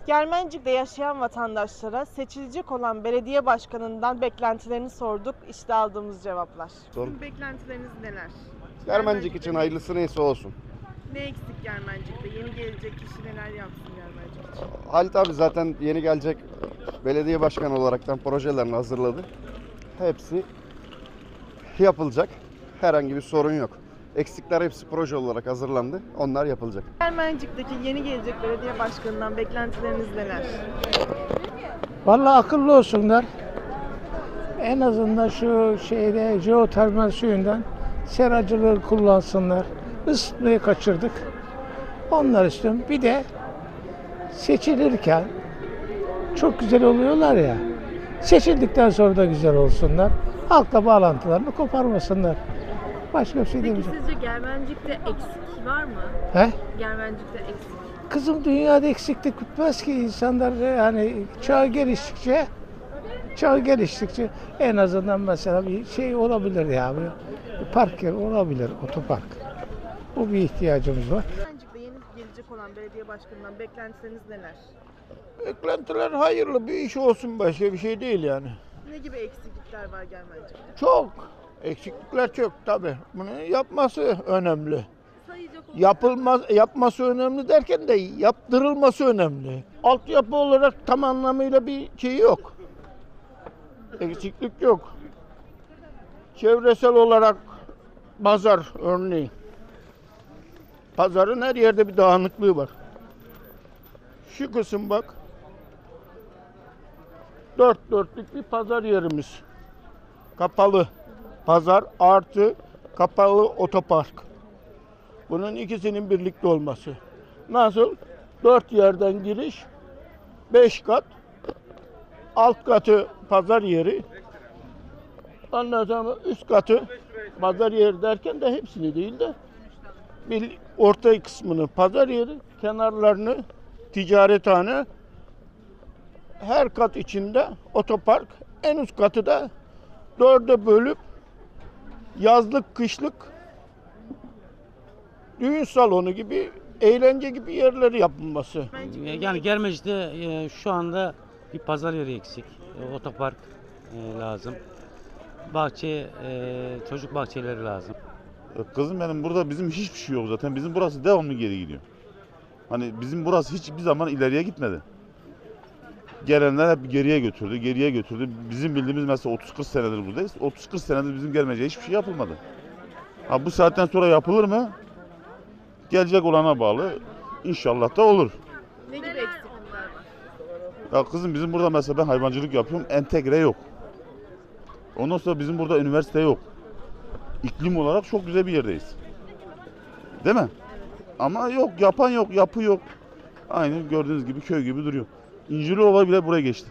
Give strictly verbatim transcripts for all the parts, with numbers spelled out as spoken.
Germencik'te yaşayan vatandaşlara seçilecek olan belediye başkanından beklentilerini sorduk. İşte aldığımız cevaplar. Sizin beklentileriniz neler? Germencik için hayırlısı neyse olsun. Ne eksik Germencik'te? Yeni gelecek kişi neler yapsın Germencik için? Halit abi zaten yeni gelecek belediye başkanı olaraktan projelerini hazırladı. Hepsi yapılacak. Herhangi bir sorun yok. Eksikler hepsi proje olarak hazırlandı. Onlar yapılacak. Germencik'teki yeni gelecek belediye başkanından beklentileriniz neler? Vallahi akıllı olsunlar. En azından şu şeyde jeotermal suyundan seracılığı kullansınlar. Isıtmayı kaçırdık. Onlar istiyorum. Bir de seçilirken çok güzel oluyorlar ya. Seçildikten sonra da güzel olsunlar. Halkla bağlantılarını koparmasınlar. Başka bir şey Peki demeyeceğim. sizce Germencik'te eksik var mı? He? Germencik'te eksik. Kızım dünyada eksiklik bitmez ki insanlar yani çağ geliştikçe çağ geliştikçe en azından mesela bir şey olabilir ya bir park yeri olabilir, otopark. Bu bir ihtiyacımız var. Germencik'te yeni gelecek olan belediye başkanından beklentileriniz neler? Beklentiler hayırlı bir iş olsun, başka bir şey değil yani. Ne gibi eksiklikler var Germencik'te? Çok. Eksiklikler çok tabii. Bunu yapması önemli. Sayacak olursak Yapılmaz, yapması önemli derken de yaptırılması önemli. Altyapı olarak tam anlamıyla bir şey yok. Eksiklik yok. Çevresel olarak pazar örneğin. Pazarın her yerde bir dağınıklığı var. Şu kısım bak. Dört dörtlük bir pazar yerimiz. Kapalı pazar artı kapalı otopark. Bunun ikisinin birlikte olması. Nasıl? Dört yerden giriş, beş kat, alt katı pazar yeri, ondan sonra üst katı pazar yeri derken de hepsini değil de bir orta kısmını pazar yeri, kenarlarını ticarethane, her kat içinde otopark, en üst katı da dörde bölüp yazlık, kışlık düğün salonu gibi, eğlence gibi yerleri yapılması. Yani Germencik'te e, şu anda bir pazar yeri eksik, e, otopark e, lazım, bahçe, e, çocuk bahçeleri lazım. Kızım benim burada bizim hiçbir şey yok zaten. Bizim burası devamlı geri gidiyor. Hani bizim burası hiçbir zaman ileriye gitmedi. Gelenler hep geriye götürdü, geriye götürdü. Bizim bildiğimiz mesela otuz kırk senedir buradayız. otuz kırk senedir bizim gelmeyeceği hiçbir şey yapılmadı. Ha bu saatten sonra yapılır mı? Gelecek olana bağlı. İnşallah da olur. Ne gibi eksiklikler var? Ya kızım bizim burada mesela ben hayvancılık yapıyorum. Entegre yok. Ondan sonra bizim burada üniversite yok. İklim olarak çok güzel bir yerdeyiz. Değil mi? Ama yok, yapan yok, yapı yok. Aynı gördüğünüz gibi köy gibi duruyor. İncirliova bile buraya geçti.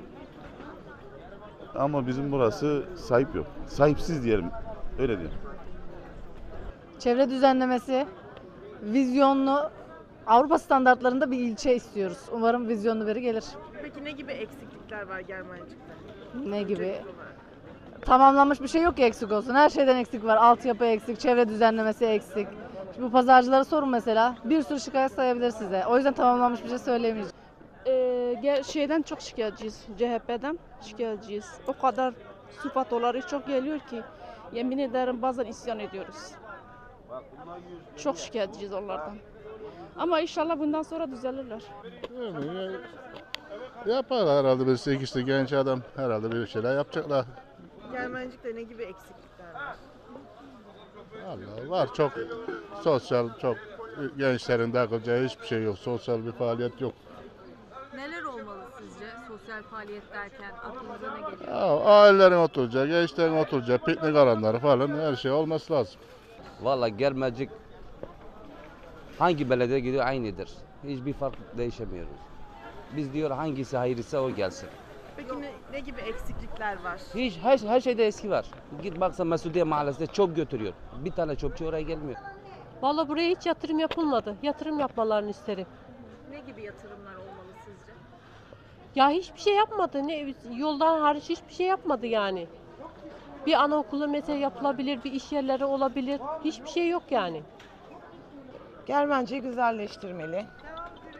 Ama bizim burası sahip yok. Sahipsiz diyelim. Öyle diyelim. Çevre düzenlemesi, vizyonlu, Avrupa standartlarında bir ilçe istiyoruz. Umarım vizyonlu biri gelir. Peki ne gibi eksiklikler var Germencik'te? Ne gibi? Öncelikli olarak. Tamamlanmış bir şey yok ki eksik olsun. Her şeyden eksik var. Altyapı eksik, çevre düzenlemesi eksik. Şimdi bu pazarcılara sorun mesela. Bir sürü şikayet sayabilir size. O yüzden tamamlanmış bir şey söyleyemeyeceğim. Ee, gel- şeyden çok şikayetçiyiz. C H P'den şikayetçiyiz. O kadar sıfatoları çok geliyor ki yemin ederim bazen isyan ediyoruz. Çok şikayetçiyiz onlardan. Ama inşallah bundan sonra düzelirler. Yani yapar herhalde bir sekiz işte genç adam herhalde bir şeyler yapacaklar. Germencik'te ne gibi eksiklikler var? Allah var çok sosyal çok gençlerin takılacağı hiçbir şey yok. Sosyal bir faaliyet yok. neler olmalı sizce sosyal faaliyet derken aklınıza ne geliyor? Ya, ailelerin oturacağı, gençlerin oturacağı, piknik alanları falan her şey olması lazım. Vallahi Germencik hangi belediye gidiyor aynıdır. Hiçbir fark değişemiyoruz. Biz diyor hangisi hayırlısı o gelsin. Peki ne, ne gibi eksiklikler var? Hiç her, her şeyde eski var. Git baksa Mesudiye Mahallesi'nde çöp götürüyor. Bir tane çöpçü oraya gelmiyor. Vallahi buraya hiç yatırım yapılmadı. Yatırım yapmalarını isterim. Ne gibi yatırımlar olmalı sizce? Ya hiçbir şey yapmadı. Ne yoldan hariç hiçbir şey yapmadı yani. Bir anaokulu mesela yapılabilir, bir iş yerleri olabilir. Hiçbir şey yok yani. Germencik'i güzelleştirmeli.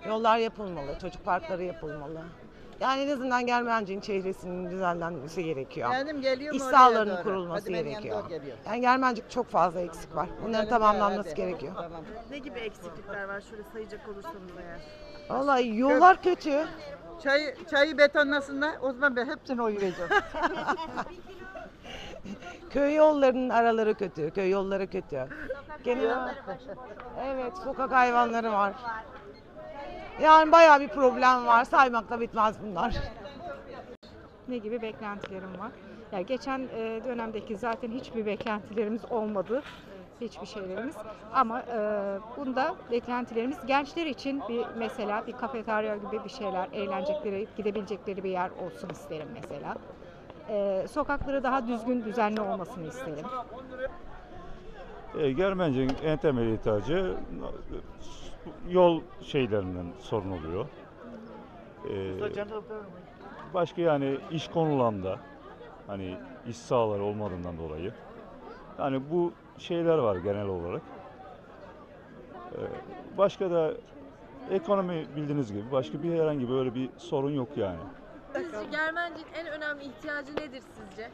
Yollar yapılmalı, çocuk parkları yapılmalı. Yani en azından Germencik'in çevresinin düzenlenmesi gerekiyor. Geldim, geliyorum İş oraya sahalarının doğru. kurulması Hadi ben gerekiyor. yanına geliyorum. Yani Germencik çok fazla eksik var. Bunların Gidelim tamamlanması ya, hadi. gerekiyor. Tamam. Ne gibi eksiklikler var? Şöyle sayacak olursanız eğer. Vallahi yollar kötü. Çayı, çayı betonlasınlar, o zaman ben hepsini oy vereceğim. Köy yollarının araları kötü, köy yolları kötü. Genel evet, sokak hayvanları var. Yani bayağı bir problem var. Saymakla bitmez bunlar. Ne gibi beklentilerim var? Ya geçen e, dönemdeki zaten hiçbir beklentilerimiz olmadı. Hiçbir şeylerimiz. Ama e, bunda beklentilerimiz gençler için bir mesela bir kafeterya gibi bir şeyler, eğlenecekleri, gidebilecekleri bir yer olsun isterim mesela. E, sokakları daha düzgün, düzenli olmasını isterim. E, Germencik'in en temel ihtiyacı yol şeylerinden sorun oluyor. E, başka yani iş konularında hani iş sahaları olmadığından dolayı yani bu şeyler var genel olarak. E, başka da ekonomi bildiğiniz gibi başka bir herhangi böyle bir sorun yok yani. Sizce Germencik'in en önemli ihtiyacı nedir sizce?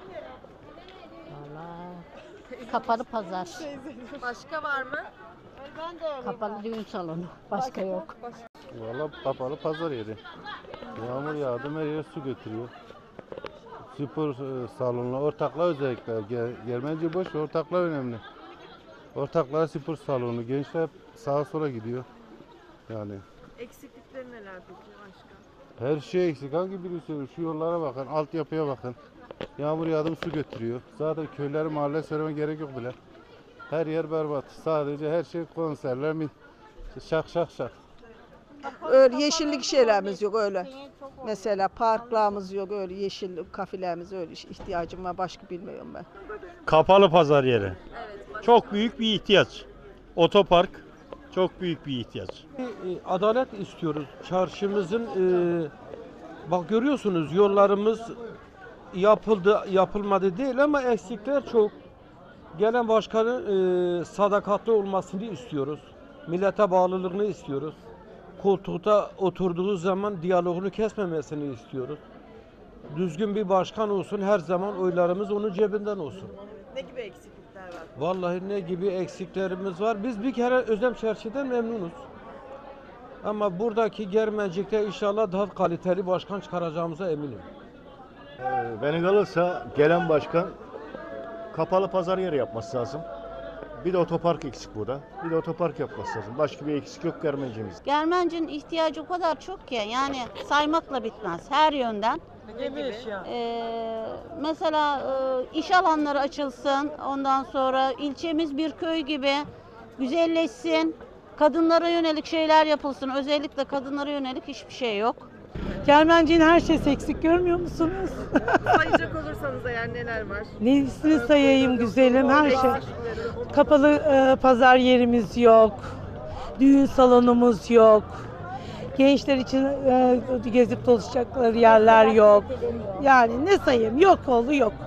Vallahi kapalı pazar, Başka var mı? kapalı düğün salonu. Başka yok. Valla kapalı pazar yeri. Yağmur yağdı, her yer su götürüyor. Spor e, salonu, ortaklar özellikle. Ger- Germenci boş, ortaklar önemli. Ortaklar spor salonu, gençler sağa sola gidiyor. Yani Eksiklikleri neler peki başka? her şey eksik. Hangi biri söylüyor? Şu yollara bakın, altyapıya bakın. Yağmur yağdı mı su götürüyor. Zaten köyleri, mahalle söyleme gerek yok bile. Her yer berbat. Sadece her şey konserler mi? Şak şak şak. Öyle yeşillik şeylerimiz yok öyle. Mesela parklarımız yok öyle, yeşil kafelerimiz öyle ihtiyacım var, başka bilmiyorum ben. Kapalı pazar yeri. Çok büyük bir ihtiyaç. Otopark çok büyük bir ihtiyaç. Adalet istiyoruz. Çarşımızın e, bak görüyorsunuz yollarımız yapıldı yapılmadı değil ama eksikler çok. Gelen başkanın e, sadakatli olmasını istiyoruz. Millete bağlılığını istiyoruz. Koltukta oturduğu zaman diyalogunu kesmemesini istiyoruz. Düzgün bir başkan olsun, her zaman oylarımız onun cebinden olsun. Ne gibi eksiklikler var? Vallahi ne gibi eksiklerimiz var. Biz bir kere Özlem Çarşı'dan memnunuz. Ama buradaki Germencik'te inşallah daha kaliteli başkan çıkaracağımıza eminim. Ee, beni kalırsa gelen başkan kapalı pazar yeri yapması lazım. Bir de otopark eksik burada. Bir de otopark yapması lazım. Başka bir eksik yok Germencik'imizde. Germencik'in ihtiyacı o kadar çok ki yani saymakla bitmez her yönden. Ne gibi? Ee, mesela e, iş alanları açılsın, ondan sonra ilçemiz bir köy gibi güzelleşsin, kadınlara yönelik şeyler yapılsın, özellikle kadınlara yönelik hiçbir şey yok. Germencik'in her şeysi eksik görmüyor musunuz? Sayacak olursanız eğer neler var? Nesini sayayım güzelim her şey. Kapalı e, pazar yerimiz yok. Düğün salonumuz yok. Gençler için e, gezip dolaşacakları yerler yok. Yani ne sayayım? Yok oldu yok.